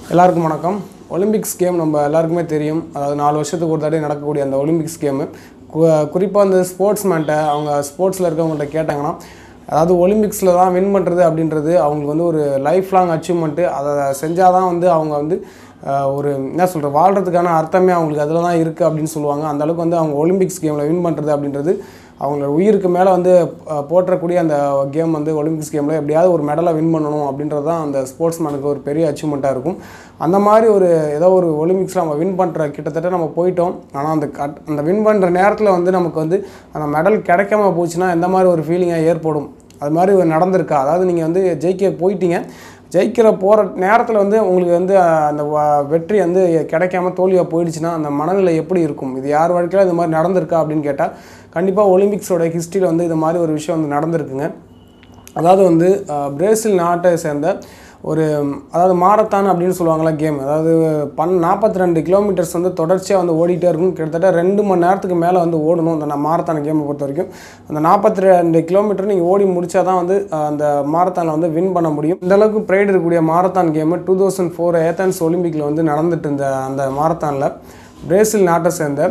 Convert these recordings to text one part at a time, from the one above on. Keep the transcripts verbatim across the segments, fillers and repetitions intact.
எல்லாருக்கும் வணக்கம். Olympics game நம்ம எல்லாருக்குமே தெரியும். அதாவது நாலு வருஷத்துக்கு ஒரு தடவை நடக்கக்கூடிய அந்த ஒலிம்பிக்ஸ் கேமு குறிப்பாக அந்த ஸ்போர்ட்ஸ்மேன்ட்ட அவங்க ஸ்போர்ட்ஸில் இருக்கவங்கள்ட்ட கேட்டாங்கன்னா, அதாவது ஒலிம்பிக்ஸில் தான் வின் பண்ணுறது அப்படின்றது அவங்களுக்கு வந்து ஒரு லைஃப் லாங் அச்சீவ்மெண்ட்டு. அதை செஞ்சால் தான் வந்து அவங்க வந்து ஒரு என்ன சொல்கிற வாழ்கிறதுக்கான அர்த்தமே அவங்களுக்கு அதில் தான் இருக்குது அப்படின்னு சொல்லுவாங்க. அந்தளவுக்கு வந்து அவங்க ஒலிம்பிக்ஸ் கேமில் வின் பண்ணுறது அப்படின்றது அவங்களோட உயிருக்கு மேலே வந்து போற்றக்கூடிய அந்த கேம் வந்து ஒலிம்பிக்ஸ் கேமில் எப்படியாவது ஒரு மெடலை வின் பண்ணணும் அப்படின்றது தான் அந்த ஸ்போர்ட்ஸ்மேனுக்கு ஒரு பெரிய அச்சீவ்மெண்ட்டாக இருக்கும். அந்த மாதிரி ஒரு ஏதோ ஒரு ஒலிம்பிக்ஸில் நம்ம வின் பண்ணுற கிட்டத்தட்ட நம்ம போயிட்டோம். ஆனால் அந்த கட் அந்த வின் பண்ணுற நேரத்தில் வந்து நமக்கு வந்து அந்த மெடல் கிடைக்காம போச்சுன்னா எந்த மாதிரி ஒரு ஃபீலிங்காக ஏற்படும், அது மாதிரி ஒரு நடந்திருக்கா? அதாவது நீங்கள் வந்து ஜெயிக்க போயிட்டீங்க, ஜெயிக்கிற போகிற நேரத்தில் வந்து உங்களுக்கு வந்து அந்த வெற்றி வந்து கிடைக்காம தோல்வியாக போயிடுச்சுன்னா அந்த மனநிலை எப்படி இருக்கும்? இது யார் வாழ்க்கையில் இது மாதிரி நடந்திருக்கா அப்படின்னு கேட்டால் கண்டிப்பாக ஒலிம்பிக்ஸோட ஹிஸ்ட்ரியில் வந்து இது மாதிரி ஒரு விஷயம் வந்து நடந்திருக்குங்க. அதாவது வந்து பிரேசில் நாட்டை சேர்ந்த ஒரு அதாவது மாரத்தான் அப்படின்னு சொல்லுவாங்களா கேம், அதாவது பன் நாற்பத்தி ரெண்டு கிலோமீட்டர்ஸ் வந்து தொடர்ச்சியாக வந்து ஓடிட்டே இருக்கும். கிட்டத்தட்ட ரெண்டு மணி நேரத்துக்கு மேலே வந்து ஓடணும் அந்த மாரத்தான் கேமை பொறுத்த வரைக்கும். அந்த நாற்பத்தி ரெண்டு கிலோமீட்டர் நீங்கள் ஓடி முடித்தா தான் வந்து அந்த மாரத்தானில் வந்து வின் பண்ண முடியும். இந்தளவுக்கு ப்ரைடு இருக்கக்கூடிய marathon game two thousand four Athens ஒலிம்பிக்கில் வந்து நடந்துட்டு இருந்த அந்த மாரத்தானில் பிரேசில் நாட்டை சேர்ந்த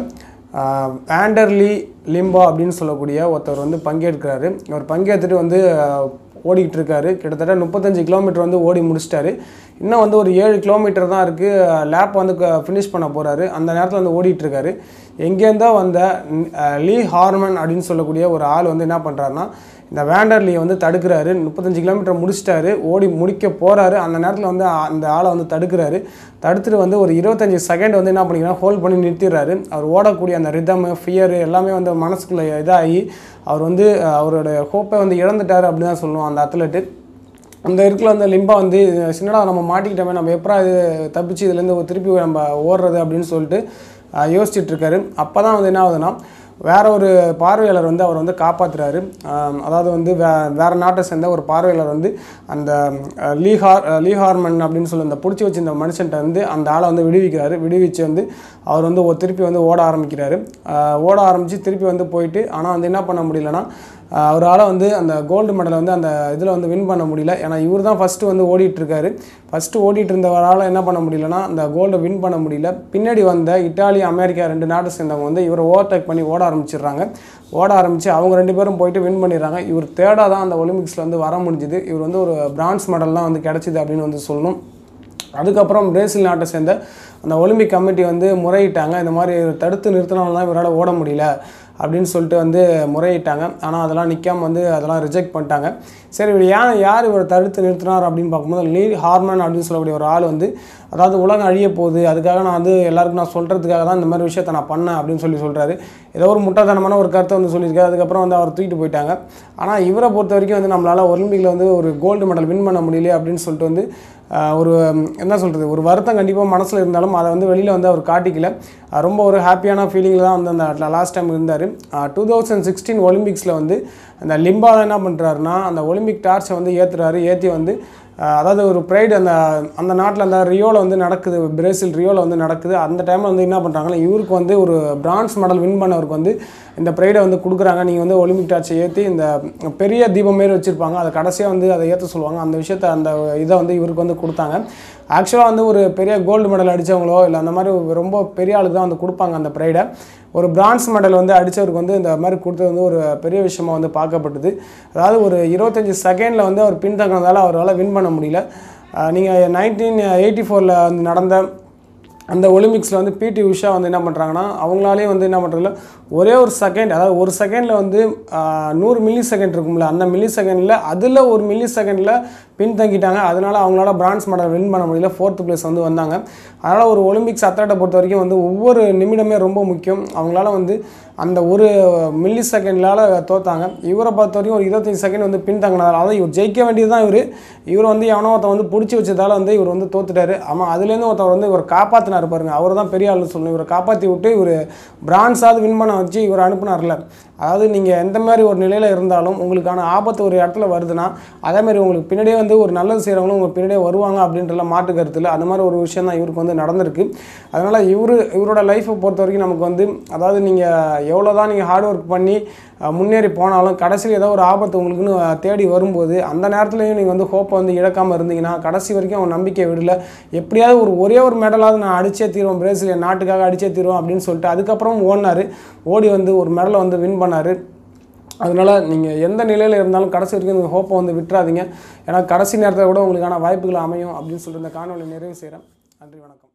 ஆண்டர்லி லிம்பா அப்படின்னு சொல்லக்கூடிய ஒருத்தர் வந்து பங்கேற்கிறாரு. அவர் பங்கேற்றுட்டு வந்து ஓடிக்கிட்டு இருக்காரு. கிட்டத்தட்ட முப்பத்தஞ்சு கிலோமீட்டர் வந்து ஓடி முடிச்சிட்டாரு. இன்னும் வந்து ஒரு ஏழு கிலோமீட்டர் தான் இருக்குது. லேப் வந்து ஃபினிஷ் பண்ண போகிறாரு. அந்த நேரத்தில் வந்து ஓடிட்டுருக்காரு. எங்கேருந்தோ வந்த லீ ஹார்மன் அப்படின்னு சொல்லக்கூடிய ஒரு ஆள் வந்து என்ன பண்ணுறாருன்னா, இந்த வேண்டர்லியை வந்து தடுக்கிறாரு. முப்பத்தஞ்சு கிலோமீட்டர் முடிச்சிட்டாரு, ஓடி முடிக்க போகிறாரு. அந்த நேரத்தில் வந்து அந்த ஆளை வந்து தடுக்கிறாரு. தடுத்துட்டு வந்து ஒரு இருபத்தஞ்சி செகண்ட் வந்து என்ன பண்ணிக்கிறார், ஹோல்ட் பண்ணி நிறுத்திடுறாரு. அவர் ஓடக்கூடிய அந்த ரிதமு ஃபியரு எல்லாமே வந்து மனசுக்குள்ளே இதாகி அவர் வந்து அவரோட ஹோப்பை வந்து இழந்துட்டார் அப்படின்னு தான் சொல்லுவோம் அந்த அத்லெட்டு. அந்த இடத்துல வந்து லிம்பா வந்து சின்னடா நம்ம மாட்டிக்கிட்டோமே, நம்ம எப்படா இது தப்பிச்சு இதுலேருந்து திருப்பி நம்ம ஓடுறது அப்படின்னு சொல்லிட்டு யோசிச்சுட்டு இருக்காரு. அப்போ தான் வந்து என்ன ஆகுதுன்னா, வேற ஒரு பார்வையாளர் வந்து அவர் வந்து காப்பாற்றுறாரு. அதாவது வந்து வே வேறு நாட்டை சேர்ந்த ஒரு பார்வையாளர் வந்து அந்த லீஹார் லீஹார்மன் அப்படின்னு சொல்லி அந்த பிடிச்சி வச்சு இந்த மனுஷன்ட்ட வந்து அந்த ஆளை வந்து விடுவிக்கிறாரு. விடுவிச்சு வந்து அவர் வந்து ஒரு திருப்பி வந்து ஓட ஆரம்பிக்கிறாரு. ஓட ஆரம்பித்து திருப்பி வந்து போயிட்டு, ஆனால் வந்து என்ன பண்ண முடியலன்னா, அவரால் வந்து அந்த கோல்டு மெடலை வந்து அந்த இதில் வந்து வின் பண்ண முடியல. ஏன்னா இவர் தான் ஃபஸ்ட்டு வந்து ஓடிட்டுருக்காரு. ஃபஸ்ட்டு ஓடிட்டு இருந்தவரால் என்ன பண்ண முடியலன்னா அந்த கோல்டை வின் பண்ண முடியல. பின்னாடி வந்த இட்டாலி, அமெரிக்கா ரெண்டு நாட்டை சேர்ந்தவங்க வந்து இவரை ஓவர்டேக் பண்ணி ஓட ஆரம்பிச்சிடுறாங்க. ஓட ஆரம்பித்து அவங்க ரெண்டு பேரும் போயிட்டு வின் பண்ணிடுறாங்க. இவர் தேர்டாக தான் அந்த ஒலிம்பிக்ஸில் வந்து வர முடிஞ்சுது. இவர் வந்து ஒரு பிரான்ஸ் மெடல்லாம் வந்து கிடச்சிது அப்படின்னு வந்து சொல்லணும். அதுக்கப்புறம் பிரேசில் நாட்டை சேர்ந்த அந்த ஒலிம்பிக் கமிட்டி வந்து முறையிட்டாங்க. இந்த மாதிரி தடுத்து நிறுத்தினால்தான் இவரால் ஓட முடியல அப்படின்னு சொல்லிட்டு வந்து முறையிட்டாங்க. ஆனால் அதெல்லாம் நிற்காமல் வந்து அதெல்லாம் ரிஜெக்ட் பண்ணிட்டாங்க. சரி, இவர் ஏன் யார் இவர் தடுத்து நிறுத்தினார் அப்படின்னு பார்க்கும்போது லீ ஹார்மன் அப்படின்னு சொல்லக்கூடிய ஒரு ஆள் வந்து, அதாவது உலகம் அழிய போகுது, அதுக்காக நான் வந்து எல்லாருக்கும் நான் சொல்கிறதுக்காக தான் இந்த மாதிரி விஷயத்தை நான் பண்ணேன் அப்படின்னு சொல்லி சொல்கிறாரு. ஏதோ ஒரு முட்டாள்தனமான ஒரு கருத்தை வந்து சொல்லியிருக்காரு. அதுக்கப்புறம் வந்து அவர் தூக்கிட்டு போயிட்டாங்க. ஆனால் இவரை பொறுத்த வரைக்கும் வந்து நம்மளால் ஒலிம்பிக்கில் வந்து ஒரு கோல்டு மெடல் வின் பண்ண முடியலையே அப்படின்னு சொல்லிட்டு வந்து ஒரு என்ன சொல்கிறது, ஒரு வருத்தம் கண்டிப்பாக மனசில் இருந்தாலும் அதை வந்து வெளியில் வந்து அவர் காட்டிக்கல. ரொம்ப ஒரு ஹாப்பியான ஃபீலிங்கில் தான் வந்து அந்த லாஸ்ட் டைம் இருந்தார். டூ தௌசண்ட் சிக்ஸ்டீன் ஒலிம்பிக்ஸில் வந்து அந்த லிம்பா என்ன பண்ணுறாருன்னா, அந்த ஒலிம்பிக் டார்ச்சை வந்து ஏற்றுறாரு. ஏற்றி வந்து அதாவது ஒரு ப்ரைடு அந்த அந்த நாட்டில் அந்த ரியோவில் வந்து நடக்குது, பிரேசில் ரியோவில் வந்து நடக்குது. அந்த டைமில் வந்து என்ன பண்ணுறாங்கன்னா, இவருக்கு வந்து ஒரு பிரான்ஸ் மெடல் வின் பண்ணவருக்கு வந்து இந்த ப்ரைடை வந்து கொடுக்குறாங்க. நீங்கள் வந்து ஒலிம்பிக் டார்ச்சை ஏற்றி இந்த பெரிய தீபம் மாரி வச்சுருப்பாங்க, அதை கடைசியாக வந்து அதை ஏற்ற சொல்லுவாங்க. அந்த விஷயத்தை அந்த இதை வந்து இவருக்கு வந்து கொடுத்தாங்க. ஆக்சுவலாக வந்து ஒரு பெரிய கோல்டு மெடல் அடித்தவங்களோ இல்லை அந்த மாதிரி ரொம்ப பெரிய ஆளுக்கு தான் வந்து கொடுப்பாங்க அந்த ப்ரைடை. ஒரு பிரான்ஸ் மெடல் வந்து அடித்தவருக்கு வந்து இந்த மாதிரி கொடுத்தது வந்து ஒரு பெரிய விஷயமாக வந்து பார்க்கப்பட்டது. அதாவது ஒரு இருபத்தஞ்சி செகண்டில் வந்து அவர் பின்தங்கினதால் அவரால் வின் பண்ண முடியல. நீங்கள் நைன்டீன் எயிட்டி ஃபோரில் வந்து நடந்த அந்த ஒலிம்பிக்ஸில் வந்து பிடி உஷா வந்து என்ன பண்ணுறாங்கன்னா, அவங்களாலே வந்து என்ன பண்ணுறதில்ல, ஒரே ஒரு செகண்ட், அதாவது ஒரு செகண்டில் வந்து நூறு மில்லி செகண்ட் இருக்கும்ல, அந்த மில்லி செகண்டில் அதில் ஒரு மில்லி செகண்டில் பின்தங்கிட்டாங்க. அதனால் அவங்களால பிரான்ஸ் மெடல் வின் பண்ண முடியல, ஃபோர்த்து பிளேஸ் வந்து வந்தாங்க. அதனால் ஒரு ஒலிம்பிக்ஸ் அத்லெட்டை பொறுத்த வரைக்கும் வந்து ஒவ்வொரு நிமிடமே ரொம்ப முக்கியம். அவங்களால வந்து அந்த ஒரு மில்லி செகண்ட்லால் தோற்றாங்க. இவரை பொறுத்த வரைக்கும் ஒரு இருபத்தஞ்சி செகண்ட் வந்து பின்தங்கினதால், அதாவது இவர் ஜெயிக்க வேண்டியது தான் இவர் இவர் வந்து எவனோ ஒருத்தன் வந்து பிடிச்சி வச்சதால் வந்து இவர் வந்து தோத்துட்டார். ஆமாம், அதுலேருந்து ஒருத்தர் வந்து இவர் காப்பாற்றினார் பாருங்க, அவர் தான் பெரிய ஆள்னு சொல்லணும். இவரை காப்பாற்றி விட்டு இவர் பிரான்ஸாவது வின் பண்ண வச்சு இவர் அனுப்புனார்ல. அதாவது நீங்கள் எந்த மாதிரி ஒரு நிலையில் இருந்தாலும் உங்களுக்கான ஆபத்து ஒரு இடத்துல வருதுன்னா, அதேமாதிரி உங்களுக்கு பின்னாடியே வந்து வந்து ஒரு நல்லது செய்கிறவங்களும் உங்கள் பின்னாடியே வருவாங்க அப்படின்றல மாற்று கருத்து இல்லை. அந்த மாதிரி ஒரு விஷயம் தான் இவருக்கு வந்து நடந்திருக்கு. அதனால் இவர் இவரோட லைஃப்பை பொறுத்த வரைக்கும் நமக்கு வந்து அதாவது நீங்கள் எவ்வளோ தான் நீங்கள் ஹார்ட் ஒர்க் பண்ணி முன்னேறி போனாலும் கடைசியில் ஏதோ ஒரு ஆபத்து உங்களுக்குன்னு தேடி வரும்போது அந்த நேரத்துலையும் நீங்கள் வந்து ஹோப்பை வந்து இழக்காமல் இருந்தீங்கன்னா கடைசி வரைக்கும் அவன் நம்பிக்கை விடல. எப்படியாவது ஒரு ஒரே ஒரு மெடலாவது நான் அடிச்சே தீருவேன், பிரேசிலியன் நாட்டுக்காக அடிச்சே தீருவோம் அப்படின்னு சொல்லிட்டு அதுக்கப்புறம் ஓடினார். ஓடி வந்து ஒரு மெடலை வந்து வின் பண்ணார். அதனால் நீங்கள் எந்த நிலையில் இருந்தாலும் கடைசி வரைக்கும் இந்த ஹோப்பை வந்து விட்டுறாதீங்க. ஏன்னா கடைசி நேரத்தில் கூட உங்களுக்கான வாய்ப்புகள் அமையும் அப்படின்னு சொல்லிட்டு இந்த காணொலி நிறைவு செய்கிறேன். நன்றி, வணக்கம்.